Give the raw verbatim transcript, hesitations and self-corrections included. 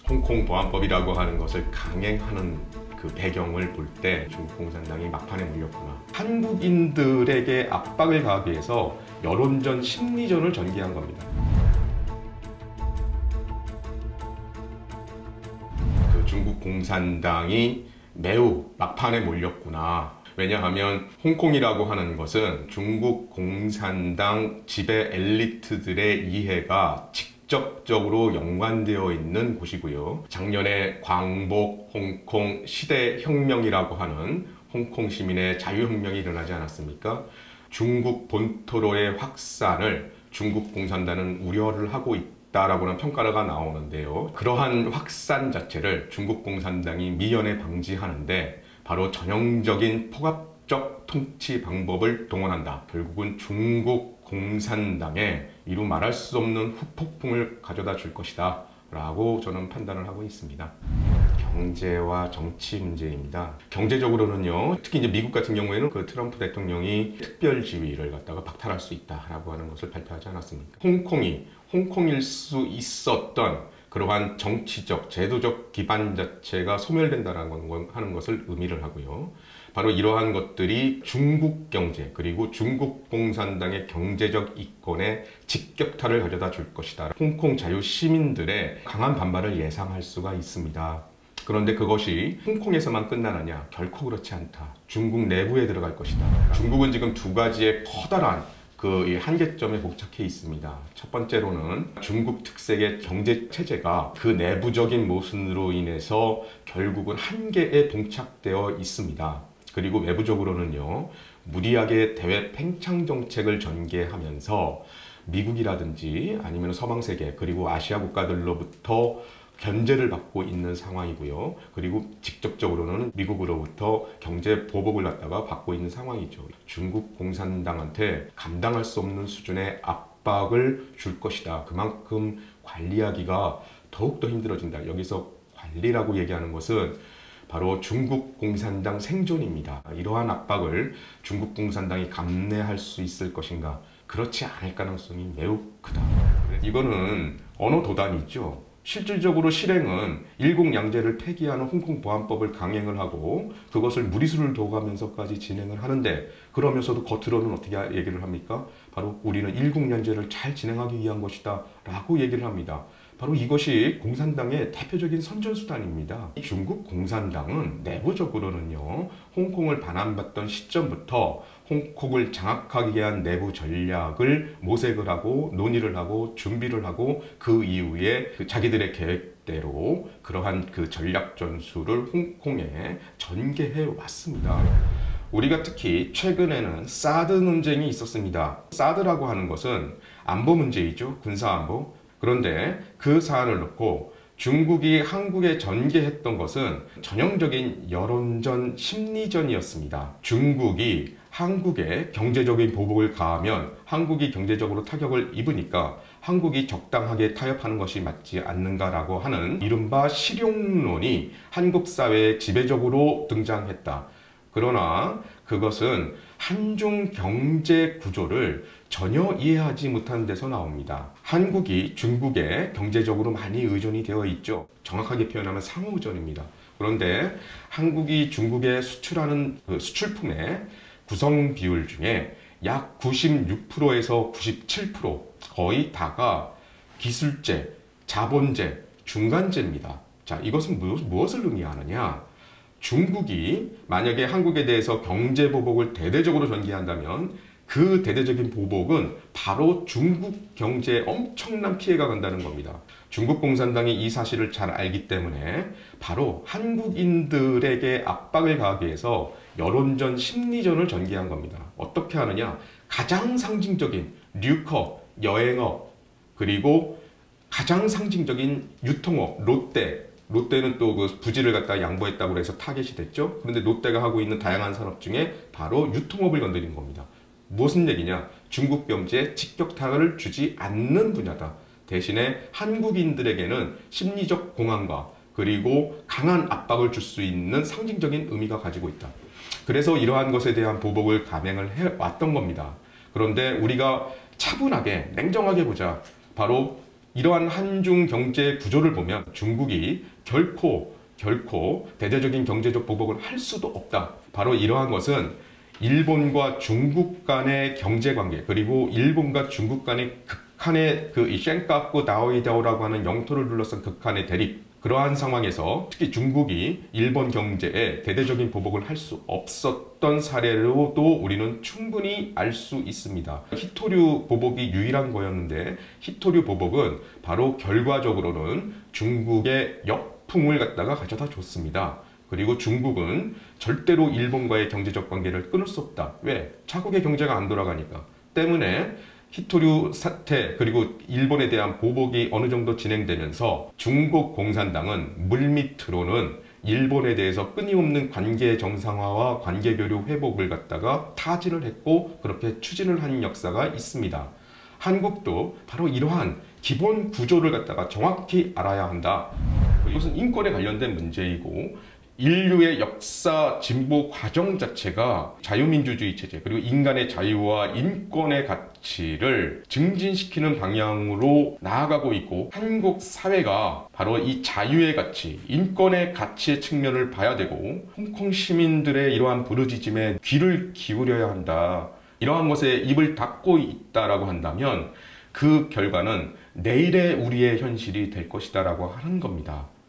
홍콩 보안법이라고 하는 것을 강행하는 그 배경을 볼 때 중국 공산당이 막판에 몰렸구나. 한국인들에게 압박을 가하기 위해서 여론전, 심리전을 전개한 겁니다. 그 중국 공산당이 매우 막판에 몰렸구나. 왜냐하면 홍콩이라고 하는 것은 중국 공산당 지배 엘리트들의 이해가 직접적으로 연관되어 있는 곳이고요. 작년에 광복 홍콩 시대혁명이라고 하는 홍콩 시민의 자유혁명이 일어나지 않았습니까? 중국 본토로의 확산을 중국 공산당은 우려를 하고 있다라고는 평가가 나오는데요. 그러한 확산 자체를 중국 공산당이 미연에 방지하는데 바로 전형적인 포괄적 통치 방법을 동원한다. 결국은 중국 공산당에 이루 말할 수 없는 후폭풍을 가져다 줄 것이다 라고 저는 판단을 하고 있습니다. 경제와 정치 문제입니다. 경제적으로는요, 특히 이제 미국 같은 경우에는 그 트럼프 대통령이 특별지위를 갖다가 박탈할 수 있다라고 하는 것을 발표하지 않았습니까? 홍콩이 홍콩일 수 있었던 그러한 정치적, 제도적 기반 자체가 소멸된다는 하는 것을 의미를 하고요. 바로 이러한 것들이 중국 경제 그리고 중국 공산당의 경제적 이권에 직격탄을 가져다 줄 것이다. 홍콩 자유 시민들의 강한 반발을 예상할 수가 있습니다. 그런데 그것이 홍콩에서만 끝나느냐? 결코 그렇지 않다. 중국 내부에 들어갈 것이다. 중국은 지금 두 가지의 커다란 그 한계점에 봉착해 있습니다. 첫 번째로는 중국 특색의 경제 체제가 그 내부적인 모순으로 인해서 결국은 한계에 봉착되어 있습니다. 그리고 외부적으로는요, 무리하게 대외 팽창 정책을 전개하면서 미국이라든지 아니면 서방 세계 그리고 아시아 국가들로부터 견제를 받고 있는 상황이고요. 그리고 직접적으로는 미국으로부터 경제 보복을 갖다가 받고 있는 상황이죠. 중국 공산당한테 감당할 수 없는 수준의 압박을 줄 것이다. 그만큼 관리하기가 더욱더 힘들어진다. 여기서 관리라고 얘기하는 것은 바로 중국 공산당 생존입니다. 이러한 압박을 중국 공산당이 감내할 수 있을 것인가? 그렇지 않을 가능성이 매우 크다. 이거는 언어 도단이죠. 실질적으로 실행은 일국양제를 폐기하는 홍콩 보안법을 강행을 하고 그것을 무리수를 둬가면서까지 진행을 하는데, 그러면서도 겉으로는 어떻게 얘기를 합니까? 바로 우리는 일국양제를 잘 진행하기 위한 것이다 라고 얘기를 합니다. 바로 이것이 공산당의 대표적인 선전수단입니다. 중국 공산당은 내부적으로는요, 홍콩을 반환받던 시점부터 홍콩을 장악하기 위한 내부 전략을 모색을 하고 논의를 하고 준비를 하고 그 이후에 그 자기들의 계획대로 그러한 그 전략 전술을 홍콩에 전개해 왔습니다. 우리가 특히 최근에는 사드 논쟁이 있었습니다. 사드라고 하는 것은 안보 문제이죠. 군사안보. 그런데 그 사안을 놓고 중국이 한국에 전개했던 것은 전형적인 여론전, 심리전이었습니다. 중국이 한국에 경제적인 보복을 가하면 한국이 경제적으로 타격을 입으니까 한국이 적당하게 타협하는 것이 맞지 않는가라고 하는 이른바 실용론이 한국 사회에 지배적으로 등장했다. 그러나 그것은 한중 경제 구조를 전혀 이해하지 못한 데서 나옵니다. 한국이 중국에 경제적으로 많이 의존이 되어 있죠. 정확하게 표현하면 상호의존입니다. 그런데 한국이 중국에 수출하는 그 수출품의 구성 비율 중에 약 구십육 퍼센트에서 구십칠 퍼센트 거의 다가 기술재, 자본재, 중간재입니다. 자, 이것은 무엇을 의미하느냐? 중국이 만약에 한국에 대해서 경제 보복을 대대적으로 전개한다면 그 대대적인 보복은 바로 중국 경제에 엄청난 피해가 간다는 겁니다. 중국 공산당이 이 사실을 잘 알기 때문에 바로 한국인들에게 압박을 가하기 위해서 여론전, 심리전을 전개한 겁니다. 어떻게 하느냐? 가장 상징적인 류커, 여행업, 그리고 가장 상징적인 유통업, 롯데, 롯데는 또 그 부지를 갖다 양보했다고 해서 타겟이 됐죠. 그런데 롯데가 하고 있는 다양한 산업 중에 바로 유통업을 건드린 겁니다. 무슨 얘기냐? 중국 경제에 직격탄을 주지 않는 분야다. 대신에 한국인들에게는 심리적 공황과 그리고 강한 압박을 줄 수 있는 상징적인 의미가 가지고 있다. 그래서 이러한 것에 대한 보복을 감행을 해왔던 겁니다. 그런데 우리가 차분하게 냉정하게 보자. 바로 이러한 한중 경제 구조를 보면 중국이 결코 결코 대대적인 경제적 보복을 할 수도 없다. 바로 이러한 것은 일본과 중국 간의 경제 관계, 그리고 일본과 중국 간의 극한의 그 쉔카쿠 다오이다오라고 하는 영토를 둘러싼 극한의 대립, 그러한 상황에서 특히 중국이 일본 경제에 대대적인 보복을 할 수 없었던 사례로도 우리는 충분히 알 수 있습니다. 히토류 보복이 유일한 거였는데, 히토류 보복은 바로 결과적으로는 중국의 역풍을 갖다가 가져다 줬습니다. 그리고 중국은 절대로 일본과의 경제적 관계를 끊을 수 없다. 왜? 자국의 경제가 안 돌아가니까. 때문에 히토류 사태, 그리고 일본에 대한 보복이 어느 정도 진행되면서 중국 공산당은 물밑으로는 일본에 대해서 끊임없는 관계 정상화와 관계 교류 회복을 갖다가 타진을 했고, 그렇게 추진을 한 역사가 있습니다. 한국도 바로 이러한 기본 구조를 갖다가 정확히 알아야 한다. 이것은 인권에 관련된 문제이고, 인류의 역사 진보 과정 자체가 자유민주주의 체제, 그리고 인간의 자유와 인권의 가치를 증진시키는 방향으로 나아가고 있고, 한국 사회가 바로 이 자유의 가치, 인권의 가치의 측면을 봐야 되고, 홍콩 시민들의 이러한 부르짖음에 귀를 기울여야 한다. 이러한 것에 입을 닫고 있다라고 한다면 그 결과는 내일의 우리의 현실이 될 것이다 라고 하는 겁니다.